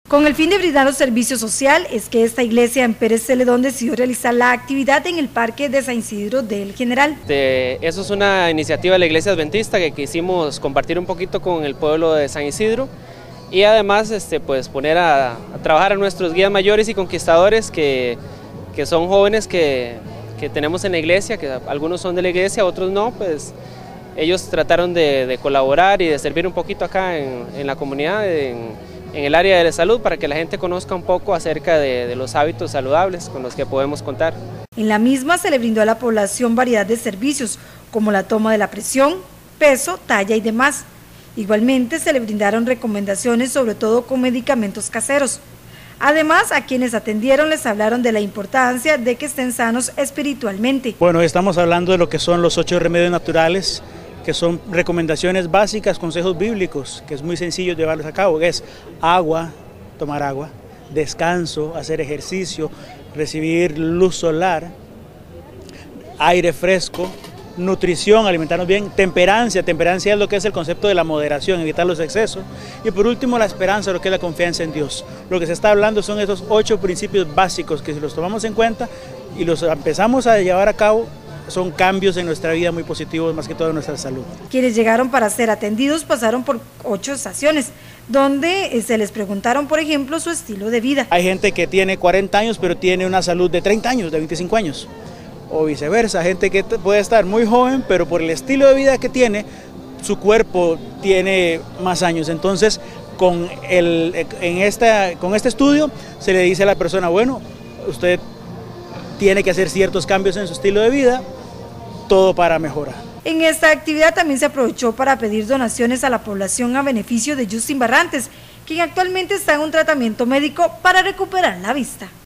Con el fin de brindar servicio social, es que esta iglesia en Pérez Celedón decidió realizar la actividad en el Parque de San Isidro del General. Eso es una iniciativa de la Iglesia Adventista que quisimos compartir un poquito con el pueblo de San Isidro y además pues poner a trabajar a nuestros guías mayores y conquistadores que son jóvenes que tenemos en la iglesia, que algunos son de la iglesia, otros no, pues ellos trataron de colaborar y de servir un poquito acá en la comunidad, en el área de la salud, para que la gente conozca un poco acerca de los hábitos saludables con los que podemos contar. En la misma se le brindó a la población variedad de servicios, como la toma de la presión, peso, talla y demás. Igualmente se le brindaron recomendaciones, sobre todo con medicamentos caseros. Además, a quienes atendieron les hablaron de la importancia de que estén sanos espiritualmente. Bueno, estamos hablando de lo que son los 8 remedios naturales, que son recomendaciones básicas, consejos bíblicos, que es muy sencillo llevarlos a cabo, que es agua, tomar agua, descanso, hacer ejercicio, recibir luz solar, aire fresco, nutrición, alimentarnos bien, temperancia es lo que es el concepto de la moderación, evitar los excesos, y por último la esperanza, lo que es la confianza en Dios. Lo que se está hablando son esos 8 principios básicos que si los tomamos en cuenta y los empezamos a llevar a cabo, son cambios en nuestra vida muy positivos, más que todo en nuestra salud. Quienes llegaron para ser atendidos pasaron por 8 estaciones, donde se les preguntaron, por ejemplo, su estilo de vida. Hay gente que tiene 40 años, pero tiene una salud de 30 años, de 25 años, o viceversa, gente que puede estar muy joven, pero por el estilo de vida que tiene, su cuerpo tiene más años. Entonces, con este estudio, se le dice a la persona, bueno, usted tiene que hacer ciertos cambios en su estilo de vida, todo para mejorar. En esta actividad también se aprovechó para pedir donaciones a la población a beneficio de Justin Barrantes, quien actualmente está en un tratamiento médico para recuperar la vista.